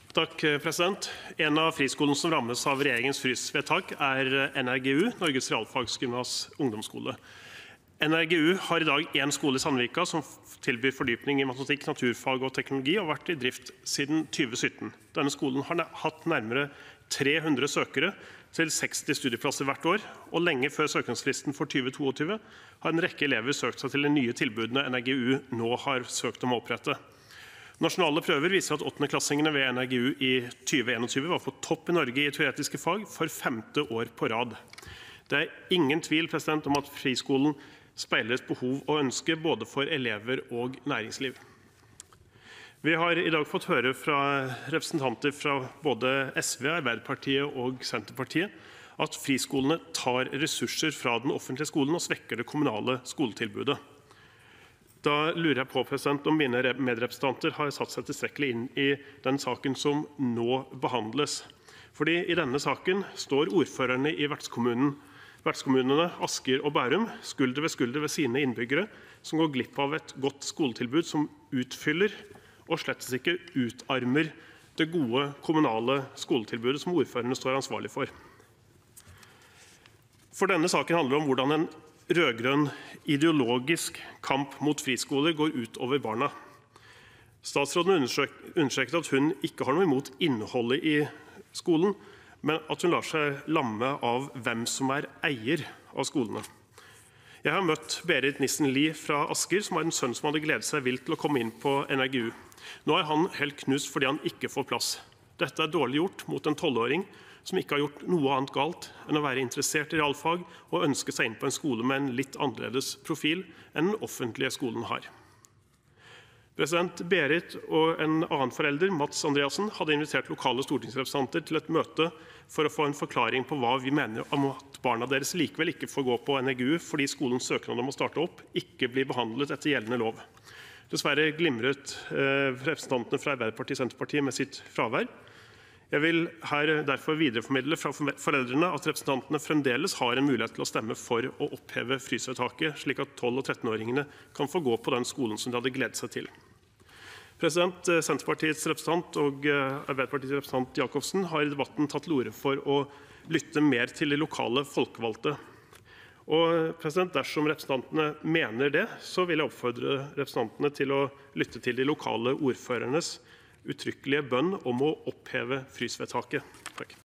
Takk, president. En av friskolene som rammes av regjeringens frysvedtak NRGU, Norges Realfagsgymnas ungdomsskole. NRGU har i dag en skole i Sandvika som tilbyr fordypning i matematikk, naturfag og teknologi og har vært i drift siden 2017. Denne skolen har hatt nærmere 300 søkere til 60 studieplasser hvert år, og lenge før søknadsfristen for 2022 har en rekke elever søkt seg til de nye tilbudene NRGU nå har søkt om å opprette. Nasjonale prøver viser at 8.-klassingene ved NRGU i 2021 var på topp i Norge i teoretiske fag for 5. år på rad. Det er ingen tvil om at friskolen speiler et behov og ønske både for elever og næringsliv. Vi har i dag fått høre fra representanter fra både SV, Arbeiderpartiet og Senterpartiet at friskolene tar ressurser fra den offentlige skolen og svekker det kommunale skoletilbudet. Da lurer jeg på om mine medrepresentanter har satt seg tilstrekkelig inn i den saken som nå behandles. Fordi i denne saken står ordførerne i vertskommunene Asker og Bærum skulder ved sine innbyggere, som går glipp av et godt skoletilbud som utfyller og slett ikke utarmer det gode kommunale skoletilbudet som ordførerne står ansvarlig for. For denne saken handler om hvordan en rødgrønn ideologisk kamp mot friskoler går ut over barna. Statsråden understreket at hun ikke har noe imot innholdet i skolen, men at hun lar seg lamme av hvem som er eier av skolene. Jeg har møtt Berit Nissen-Lie fra Asker, som har en sønn som hadde gledet seg vilt til å komme inn på NRGU. Nå er han helt knust fordi han ikke får plass. Dette er dårlig gjort mot en 12-åring som ikke har gjort noe annet galt enn å være interessert i realfag og ønske seg inn på en skole med en litt annerledes profil enn den offentlige skolen har. Berit og en annen forelder, Mats Andreasen, hadde invitert lokale stortingsrepresentanter til et møte for å få en forklaring på hva vi mener om at barna deres likevel ikke får gå på NRGU fordi skolens søknad om å starte opp ikke blir behandlet etter gjeldende lov. Dessverre glimret representantene fra Arbeiderpartiet og Senterpartiet med sitt fravær. Jeg vil her derfor videreformidle fra foreldrene at representantene fremdeles har en mulighet til å stemme for å oppheve frysvedtaket, slik at 12- og 13-åringene kan få gå på den skolen som de hadde gledet seg til. Senterpartiets representant og Arbeiderpartiets representant Jakobsen har i debatten tatt til orde for å lytte mer til de lokale folkevalgte. Og dersom representantene mener det, så vil jeg oppfordre representantene til å lytte til de lokale ordførernes uttrykkelige bønn om å oppheve frysvedtaket. Takk.